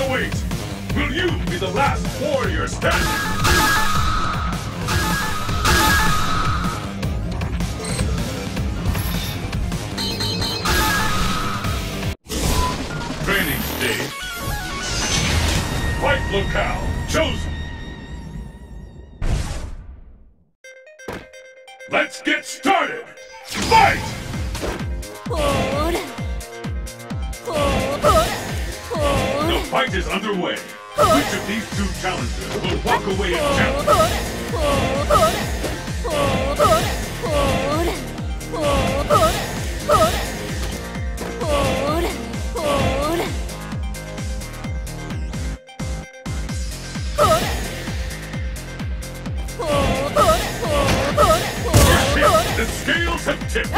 awaits! Will you be the last warrior standing? Training stage. Fight locale chosen. Let's get started. Fight! The fight is underway. Which of these two challengers will walk away as champion? The scales have tipped.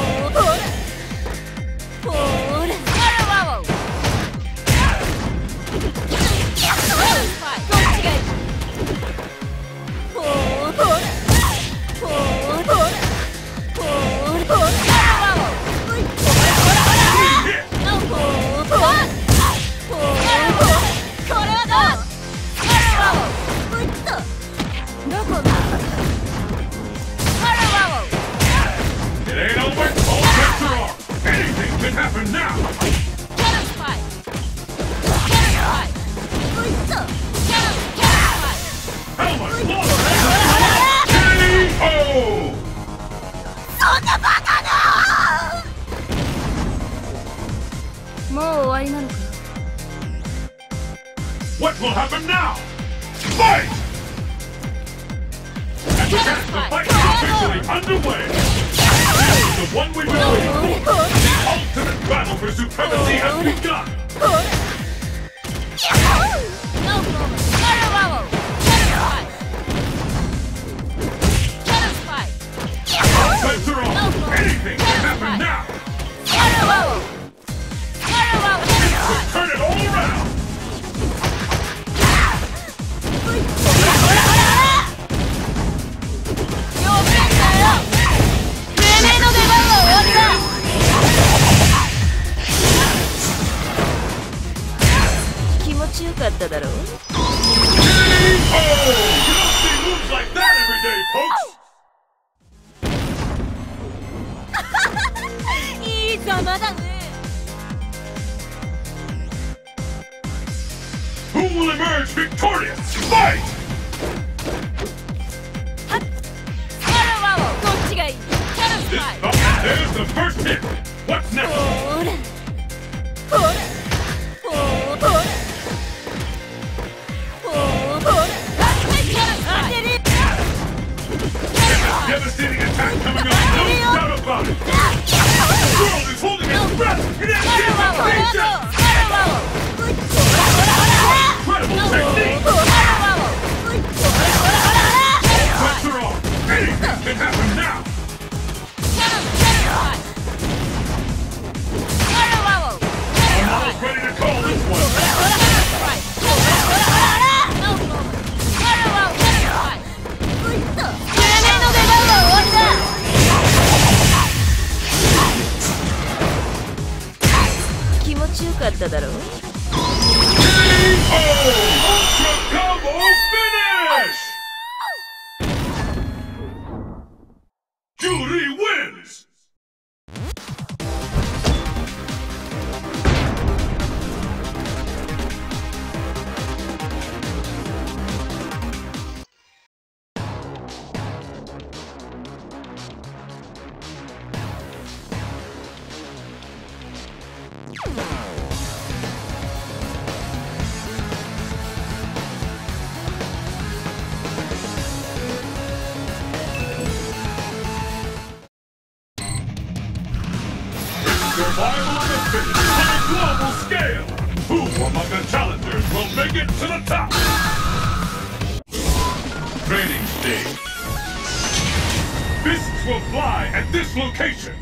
It ain't over. All bets are off. Anything can happen now. How much longer? KO! What will happen now? Fight! And the fight is officially underway. This is the one we've been waiting for. The ultimate battle for supremacy has begun. Bets are on. Anything can happen now. Let's turn it all around. You don't see moves like that every day, folks. Who will emerge victorious? Fight! There's the first hit. What's next? Devastating attack coming up, no doubt about it! The world is holding its breath in anticipation! Incredible technique! Bets are on! Anything can happen now! I'm almost ready to call this one! KO! Ultra Combo Finish! Juri wins! Survival of the fittest on a global scale! Who among the challengers will make it to the top? Training stage. Fists will fly at this location.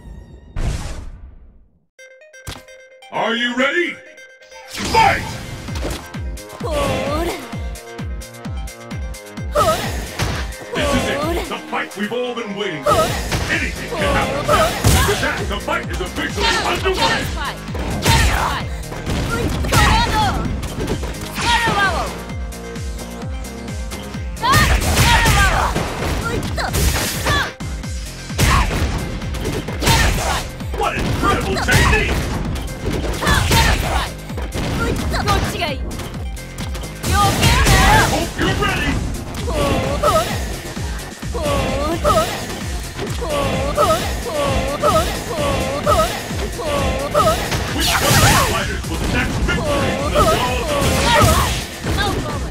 Are you ready? Fight! This is it, the fight we've all been waiting for. Anything can happen now. With that, the fight is officially underway. ちがいい。余計 Hope you're ready. な。ほらほらほらほらほらほらほらほら。 Which one of the fighters will snatch victory from the jaws of the No moment.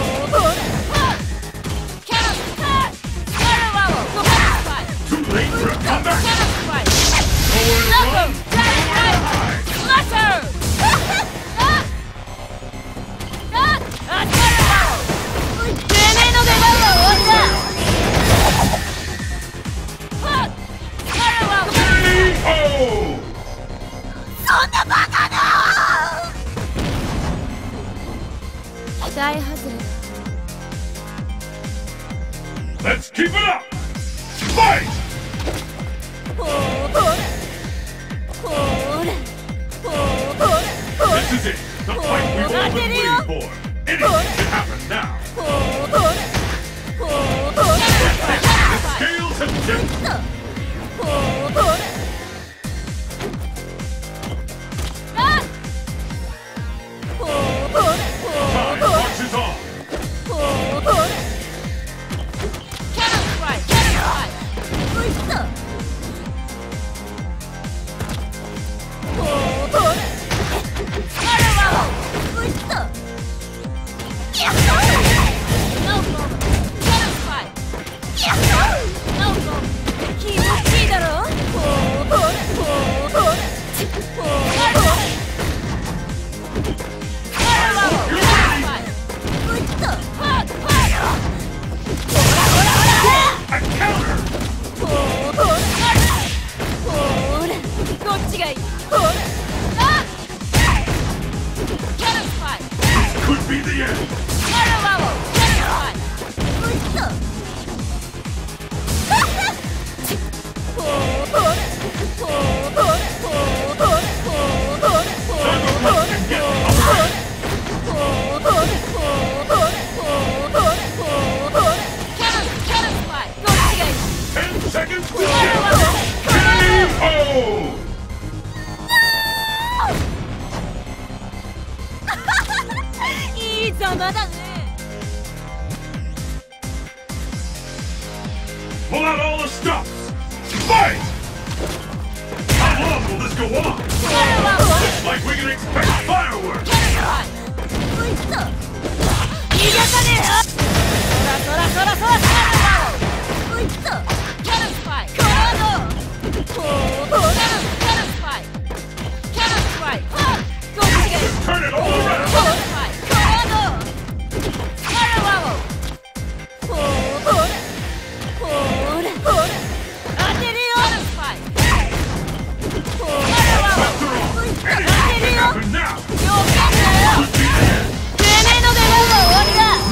Cannon attack. Fire level. Go back to fight. Too late for a comeback. Cannon fight. Nowhere to Knuckle. run. Dragon right. Slasher. Fire level. てめえの出番は終わった。Fire level. KO! そんなバカな。期待外れ。 Let's keep it up. Fight! ほら This is it. The fight we've all been waiting for. Anything can happen now. The scales have tipped. Time marches on. Cannon strike! Cannon strike! Fire level! No problem. Cannon strike! No problem. 気持ちいいだろ? Fire level! Fire level! Cannon strike! A counter. どっちがいい? Cannon strike! This could be the end. Fire level! Cannon strike! Thunderbolt can get the upper hand. Cannon strike! どっちがいい? 10 seconds to Fire go. level! KO! いいざまだね. Pull out all the stops. Fight! How long will this go on? Fire level! Looks like we can expect fireworks. Cannon strike! 逃がさねえよ! そらそらそらそら Cannon strike! Cannon strike! Cannon strike! どっちがいい? Turn it all around. Cannon strike! Fire level! 当てるよ! Cannon strike! Fire level! After all, anything can happen now. 余計だよ! Could be the end. てめえの出番は終わりだ!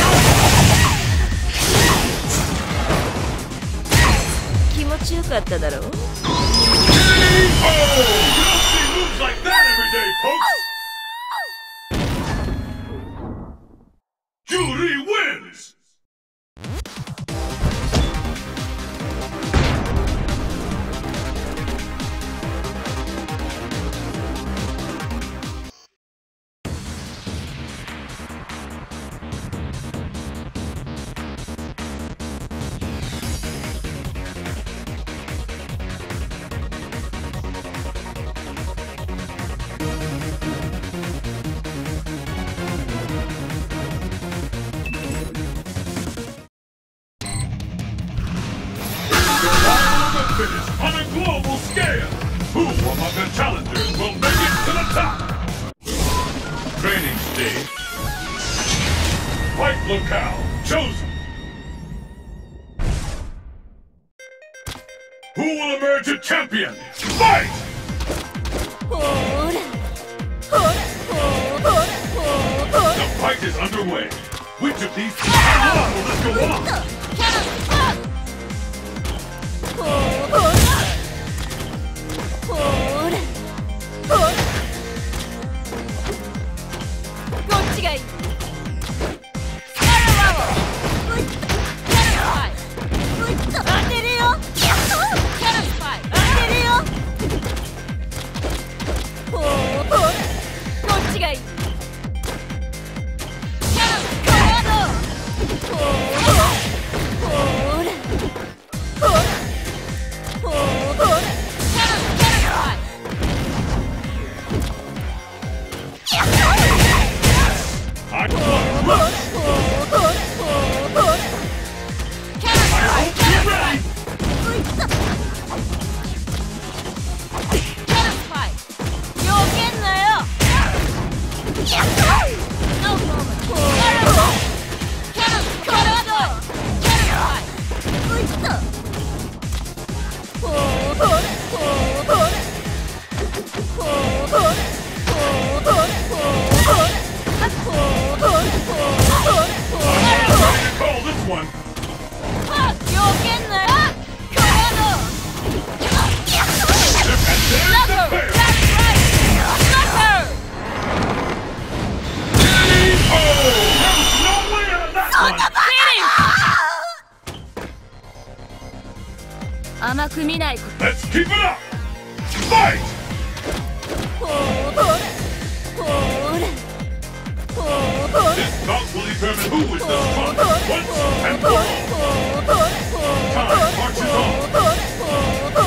No. 気持ちよかっただろう? KO! You don't see moves like that every day, folks. Julie wins. Finish on a global scale. Who among the challengers will make it to the top? Training stage. Fight locale chosen. Who will emerge a champion? Fight! ほら The fight is underway. Which of these two how long will this go on? Cannon! ほら どっちがいい? Fire level! Cannon strike! 当てるよ! Cannon strike! 当てるよ! どっちがいい? I want rush! I hope you're ready! Call this one! Let's keep it up! Fight! This bout will determine who is the strongest once and for all. Time marches on.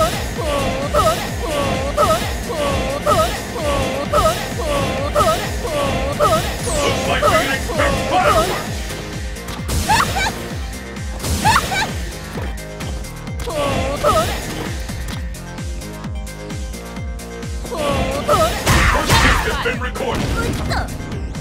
Looks like we can expect fireworks. First hit has been recorded.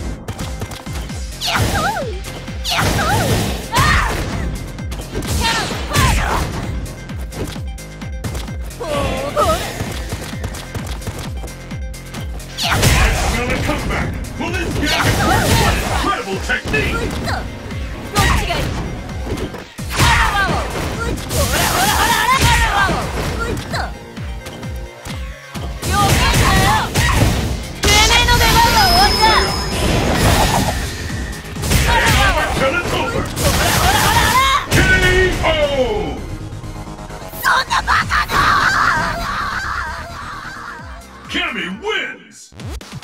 I smell a comeback. Will this be an incredible technique? Till it's over. K.O. Cammy wins.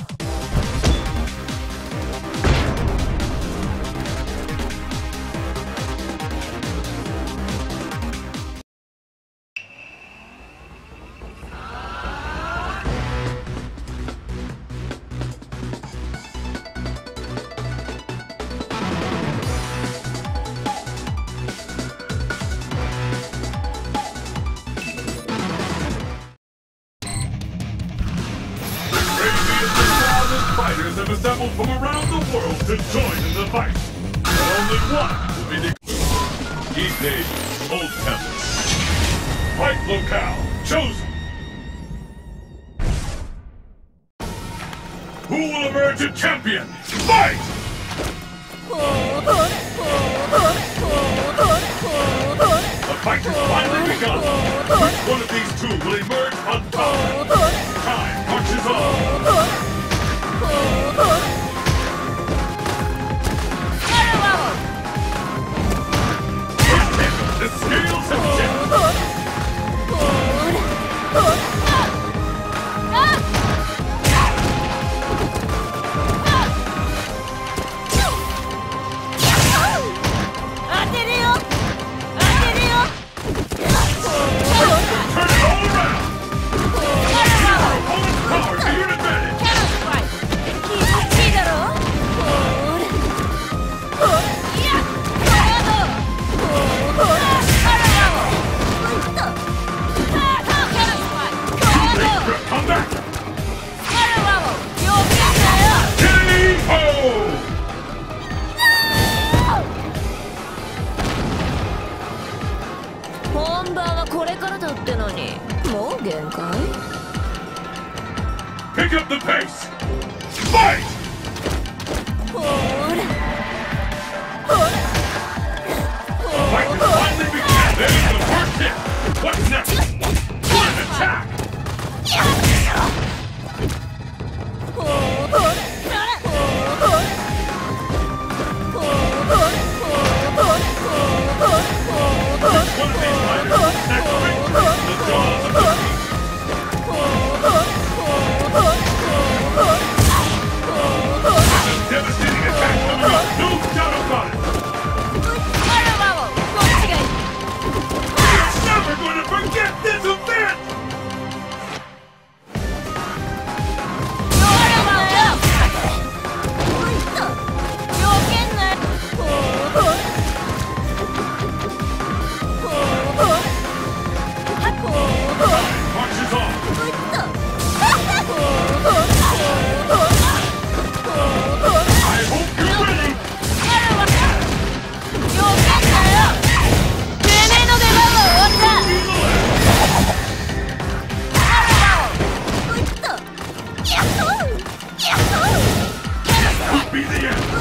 Fighters have assembled from around the world to join in the fight. But only one will be the Heat Nation, Old Temple. Fight locale chosen. Who will emerge a champion? Fight! The fight has finally begun. Which one of these two will emerge on top? Time marches on. The scales have shifted. Turn it all around. Your opponent's power to your advantage. Come back. K.O. Pick up the pace. Fight! The fight has finally begun. There's the first hit. What's next? What an attack! One of these fighters snatched victory from the jaws of defeat. could be the end.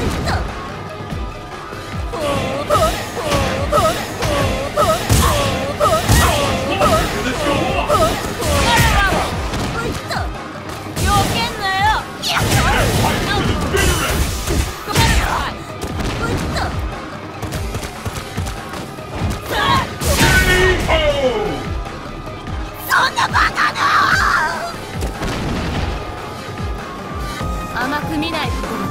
Can this go on? That fight to the bitter end. KO! そんなバカな甘く見ないところ